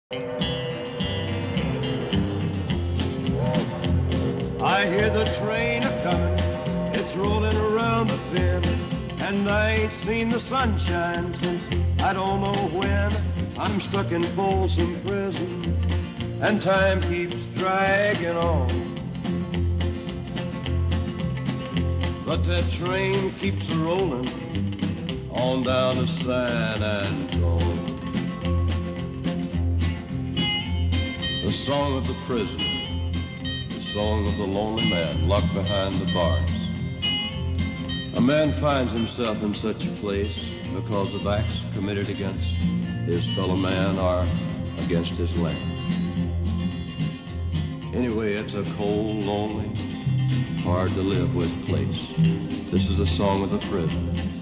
I hear the train a-comin', it's rolling around the bend, and I ain't seen the sunshine since I don't know when. I'm stuck in Folsom Prison, and time keeps dragging on. But that train keeps a-rolling on down to San Antone. The song of the prisoner, the song of the lonely man locked behind the bars. A man finds himself in such a place because of acts committed against his fellow man or against his land. Anyway, it's a cold, lonely, hard to live with place. This is the song of the prisoner.